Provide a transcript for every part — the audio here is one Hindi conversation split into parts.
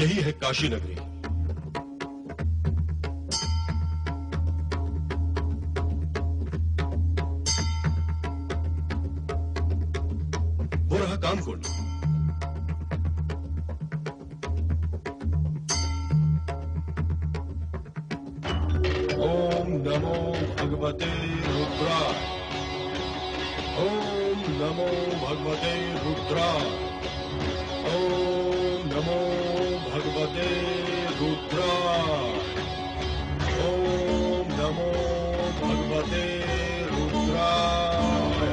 यही है काशी नगरी। वो रहा कामकुंड। ओम नमो भगवते रुद्राय। ओम नमो भगवते रुद्राय। ओम नमो भगवते रुद्राय। ओम नमो भगवते रुद्राय।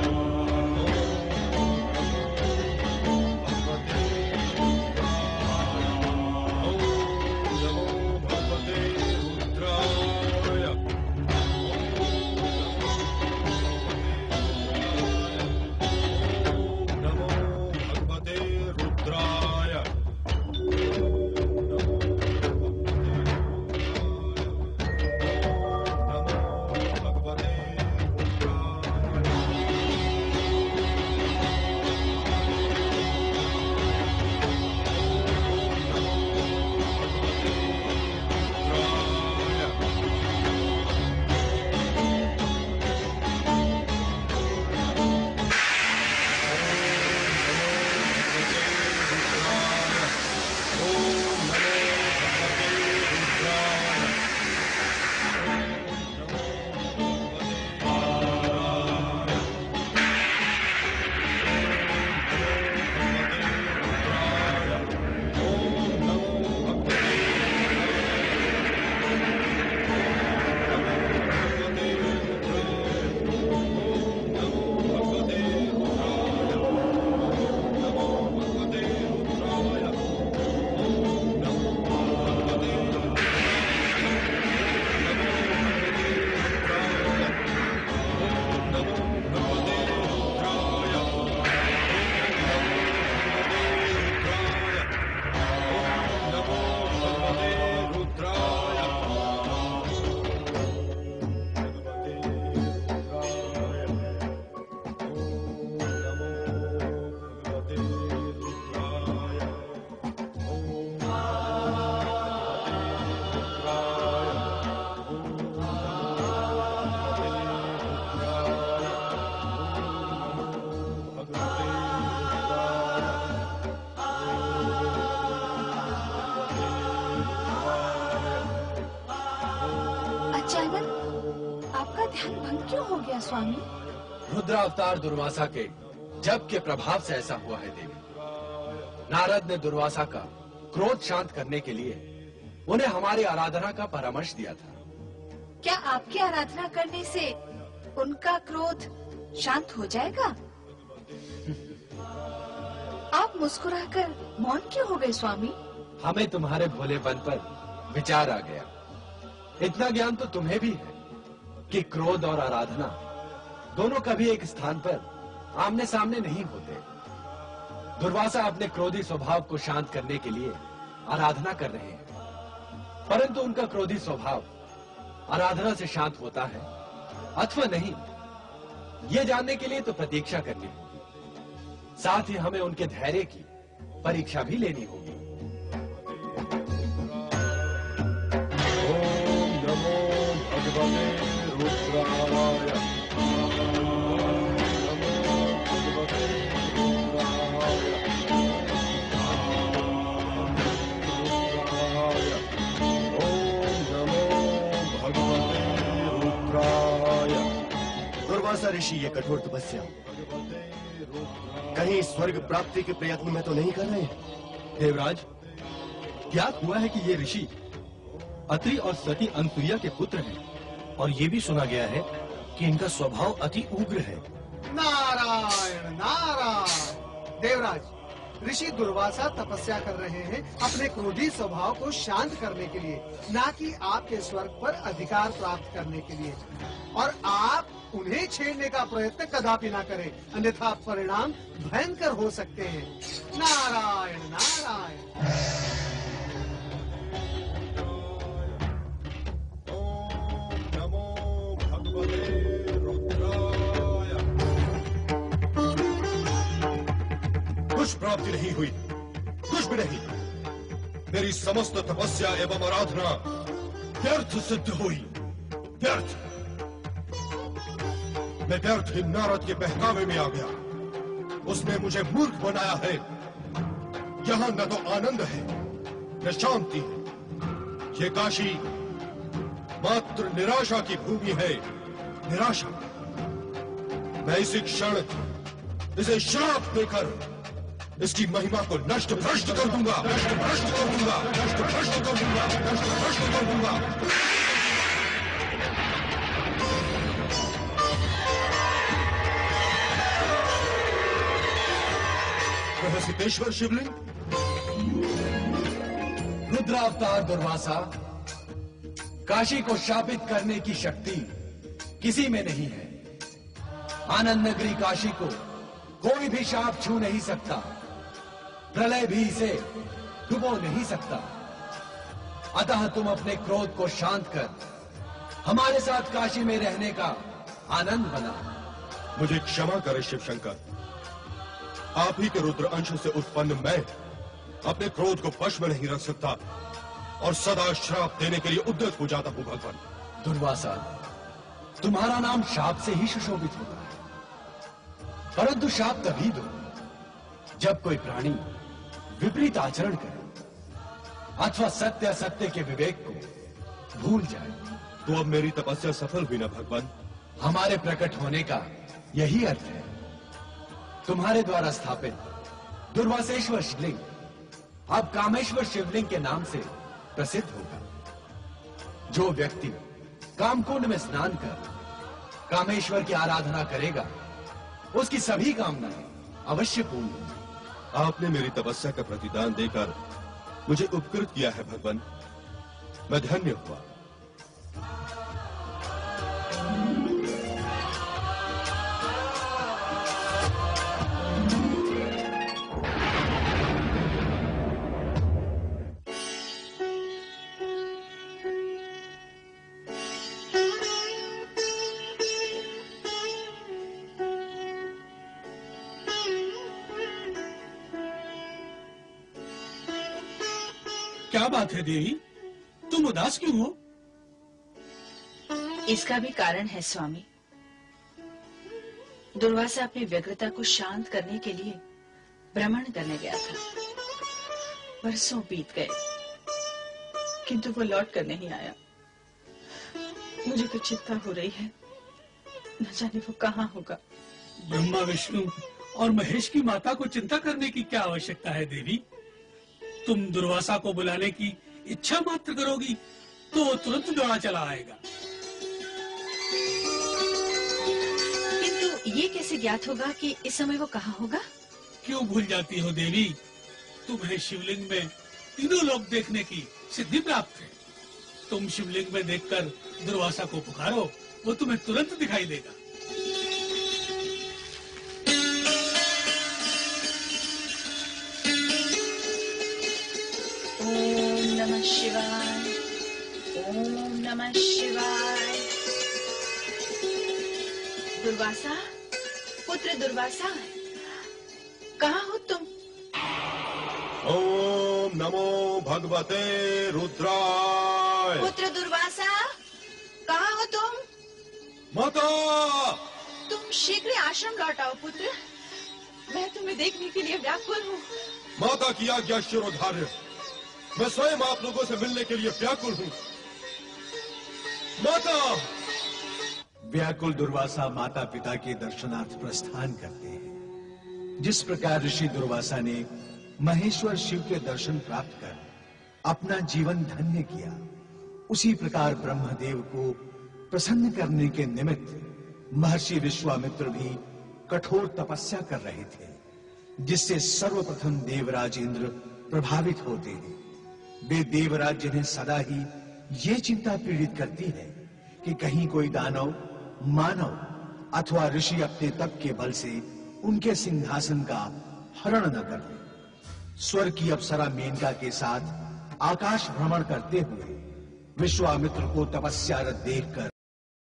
स्वामी, रुद्र अवतार दुर्वासा के जप के प्रभाव से ऐसा हुआ है देवी। नारद ने दुर्वासा का क्रोध शांत करने के लिए उन्हें हमारी आराधना का परामर्श दिया था। क्या आपकी आराधना करने से उनका क्रोध शांत हो जाएगा? आप मुस्कुराकर मौन क्यों हो गए स्वामी? हमें तुम्हारे भोलेपन पर विचार आ गया। इतना ज्ञान तो तुम्हें भी है कि क्रोध और आराधना दोनों कभी एक स्थान पर आमने सामने नहीं होते। दुर्वासा अपने क्रोधी स्वभाव को शांत करने के लिए आराधना कर रहे हैं, परंतु उनका क्रोधी स्वभाव आराधना से शांत होता है अथवा नहीं, ये जानने के लिए तो प्रतीक्षा करनी होगी। साथ ही हमें उनके धैर्य की परीक्षा भी लेनी होगी। ओम नमो भगवते रुद्राय। दुर्वासा ऋषि ये कठोर तपस्या कहीं स्वर्ग प्राप्ति के प्रयत्न में तो नहीं कर रहे? देवराज, ज्ञात हुआ है कि ये ऋषि अत्रि और सती अनसुईया के पुत्र हैं और ये भी सुना गया है कि इनका स्वभाव अति उग्र है। नारायण नारायण। देवराज, ऋषि दुर्वासा तपस्या कर रहे हैं अपने क्रोधी स्वभाव को शांत करने के लिए, ना कि आपके स्वर्ग पर अधिकार प्राप्त करने के लिए। और आप उन्हें छेड़ने का प्रयत्न कदापि ना करें, अन्यथा परिणाम भयंकर हो सकते हैं। नारायण नारायण। ओम नमो भगवते रुद्राय। कुछ प्राप्ति नहीं हुई, कुछ भी नहीं। मेरी समस्त तपस्या एवं आराधना व्यर्थ सिद्ध हुई। व्यर्थ। मैं व्यर्थ ही नारद के बहकावे में आ गया। उसने मुझे मूर्ख बनाया है। यहां न तो आनंद है न शांति है। ये काशी मात्र निराशा की भूमि है। निराशा। मैं इसी क्षण इसे श्राप देकर इसकी महिमा को नष्ट भ्रष्ट कर दूंगा। नष्ट भ्रष्ट कर दूंगा। नष्ट भ्रष्ट कर दूंगा। नष्ट भ्रष्ट कर दूंगा। सिद्धेश्वर शिवलिंग। रुद्रावतार दुर्वासा, काशी को शापित करने की शक्ति किसी में नहीं है। आनंद नगरी काशी को कोई भी शाप छू नहीं सकता। प्रलय भी इसे डुबो नहीं सकता। अतः तुम अपने क्रोध को शांत कर हमारे साथ काशी में रहने का आनंद बना। मुझे क्षमा करें शिव शंकर। आप ही के रुद्र अंश से उत्पन्न मैं अपने क्रोध को वश में नहीं रख सकता और सदा श्राप देने के लिए उद्यत हो जाता हूं भगवान। दुर्वासा, तुम्हारा नाम शाप से ही सुशोभित होता है, परंतु शाप तभी दो जब कोई प्राणी विपरीत आचरण करे अथवा सत्य असत्य के विवेक को भूल जाए। तो अब मेरी तपस्या सफल हुई ना भगवान? हमारे प्रकट होने का यही अर्थ है। तुम्हारे द्वारा स्थापित दुर्वासेश्वर शिवलिंग अब कामेश्वर शिवलिंग के नाम से प्रसिद्ध होगा। जो व्यक्ति कामकुंड में स्नान कर कामेश्वर की आराधना करेगा उसकी सभी कामनाएं अवश्य पूर्ण होंगी। आपने मेरी तपस्या का प्रतिदान देकर मुझे उपकृत किया है भगवान। मैं धन्य हुआ। क्या बात है देवी, तुम उदास क्यों हो? इसका भी कारण है स्वामी। दुर्वासा अपनी व्यग्रता को शांत करने के लिए भ्रमण करने गया था। वर्षों बीत गए किंतु वो लौट कर नहीं आया। मुझे तो चिंता हो रही है, न जाने वो कहाँ होगा। ब्रह्मा विष्णु और महेश की माता को चिंता करने की क्या आवश्यकता है देवी? तुम दुर्वासा को बुलाने की इच्छा मात्र करोगी तो वो तुरंत दौड़ा चला आएगा। किंतु ये कैसे ज्ञात होगा कि इस समय वो कहाँ होगा? क्यों भूल जाती हो देवी? तुम्हें शिवलिंग में तीनों लोक देखने की सिद्धि प्राप्त है। तुम शिवलिंग में देखकर दुर्वासा को पुकारो, वो तुम्हें तुरंत दिखाई देगा। ओम नमः शिवाय। ओम नमः शिवाय। दुर्वासा, पुत्र दुर्वासा, कहाँ हो तुम? ओम नमो भगवते रुद्राय। पुत्र दुर्वासा, कहाँ हो तुम? माता! तुम शीघ्र आश्रम लौट आओ पुत्र। मैं तुम्हें देखने के लिए व्याकुल हूँ। माता की आज्ञा शिरोधार्य। मैं स्वयं आप लोगों से मिलने के लिए व्याकुल हूँ। माता! व्याकुल दुर्वासा माता पिता के दर्शनार्थ प्रस्थान करते हैं। जिस प्रकार ऋषि दुर्वासा ने महेश्वर शिव के दर्शन प्राप्त कर अपना जीवन धन्य किया, उसी प्रकार ब्रह्मदेव को प्रसन्न करने के निमित्त महर्षि विश्वामित्र भी कठोर तपस्या कर रहे थे, जिससे सर्वप्रथम देवराज इंद्र प्रभावित होते हैं। वे देवराज जिन्हें सदा ही ये चिंता पीड़ित करती है कि कहीं कोई दानव, मानव अथवा ऋषि अपने तप के बल से उनके सिंहासन का हरण न कर ले। स्वर्ग की अप्सरा मेनका के साथ आकाश भ्रमण करते हुए विश्वामित्र को तपस्यारत देखकर